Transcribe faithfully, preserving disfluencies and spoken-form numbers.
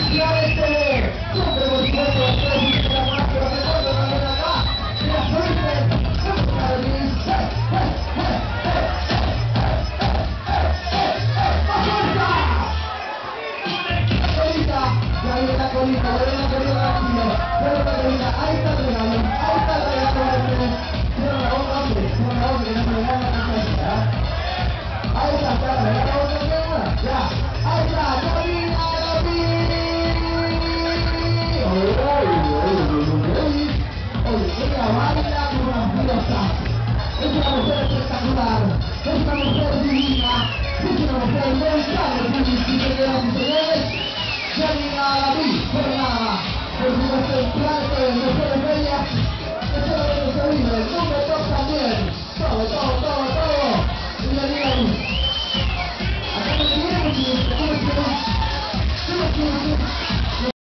Y a este, siempre por supuesto, ustedes dicen la más, pero recuerden también acá, que la suerte es una de mis... Ahí está la colita, le ven la colita tranquilo, le ven la colita, ahí está el regalo, ahí está el regalo de ustedes. Cierra la boca, hombre, cierra la boca, que no se le gana la cosa, ahí está, está, le da la boca, ya, ahí está, Camila, Camila. Oye, oye, oye, oye, oye, ella baila como una diosa, es una mujer espectacular, es una mujer divina, es una mujer muy sabia.